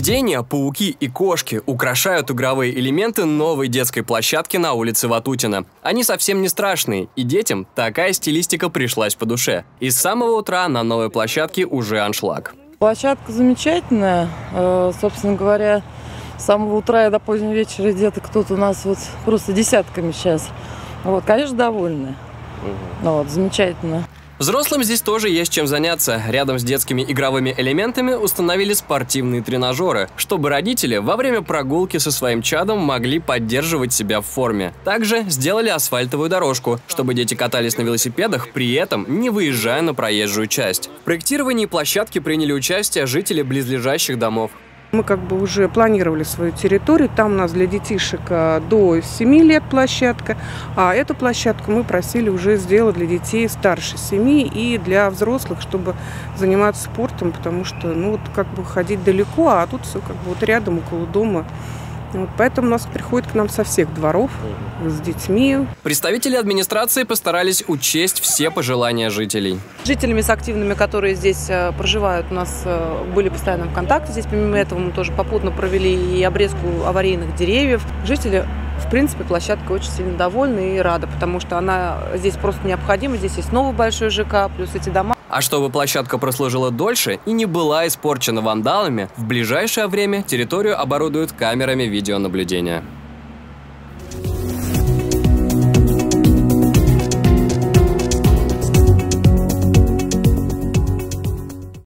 Привидения, пауки и кошки украшают игровые элементы новой детской площадки на улице Ватутина. Они совсем не страшные, и детям такая стилистика пришлась по душе. И с самого утра на новой площадке уже аншлаг. Площадка замечательная. Собственно говоря, с самого утра и до позднего вечера деток тут у нас вот просто десятками сейчас. Конечно, довольны. Замечательно. Взрослым здесь тоже есть чем заняться. Рядом с детскими игровыми элементами установили спортивные тренажеры, чтобы родители во время прогулки со своим чадом могли поддерживать себя в форме. Также сделали асфальтовую дорожку, чтобы дети катались на велосипедах, при этом не выезжая на проезжую часть. В проектировании площадки приняли участие жители близлежащих домов. Мы уже планировали свою территорию. Там у нас для детишек до 7 лет площадка. А эту площадку мы просили уже сделать для детей старше 7 и для взрослых, чтобы заниматься спортом, потому что ходить далеко, а тут все рядом, около дома. Поэтому у нас приходят к нам со всех дворов с детьми. Представители администрации постарались учесть все пожелания жителей. Жителями с активными, которые здесь проживают, у нас были постоянно в контакте. Здесь, помимо этого, мы тоже попутно провели и обрезку аварийных деревьев. Жители, в принципе, площадкой очень сильно довольны и рады, потому что она здесь просто необходима. Здесь есть новый большой ЖК, плюс эти дома. А чтобы площадка прослужила дольше и не была испорчена вандалами, в ближайшее время территорию оборудуют камерами видеонаблюдения.